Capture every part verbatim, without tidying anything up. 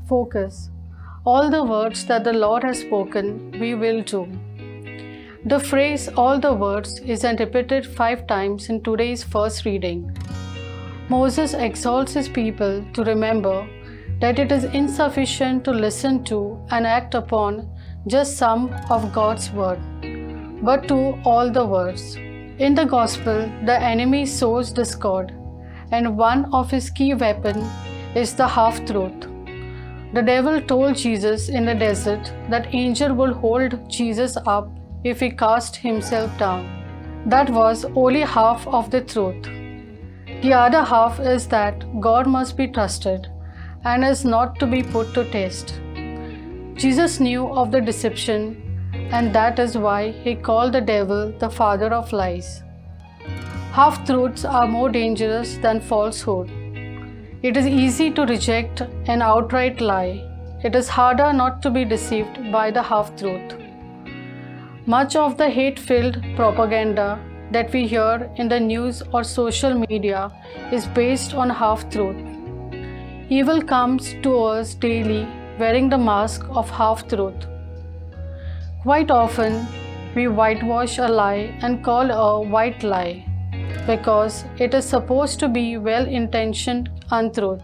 Focus. All the words that the Lord has spoken, we will do. The phrase all the words is repeated five times in today's first reading. Moses exhorts his people to remember that it is insufficient to listen to and act upon just some of God's word, but to all the words. In the gospel, the enemy sows discord, and one of his key weapons is the half-truth. The devil told Jesus in the desert that angel would hold Jesus up if he cast himself down. That was only half of the truth. The other half is that God must be trusted and is not to be put to test. Jesus knew of the deception, and that is why he called the devil the father of lies. Half-truths are more dangerous than falsehood. It is easy to reject an outright lie. It is harder not to be deceived by the half-truth. Much of the hate-filled propaganda that we hear in the news or social media is based on half-truth. Evil comes to us daily wearing the mask of half-truth. Quite often, we whitewash a lie and call a white lie, because it is supposed to be well-intentioned untruth.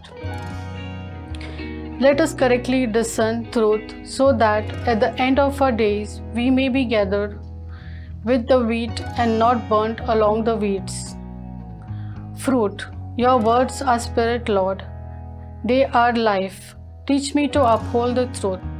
Let us correctly discern truth so that at the end of our days we may be gathered with the wheat and not burnt along the weeds. Fruit. Your words are spirit, Lord. They are life. Teach me to uphold the truth.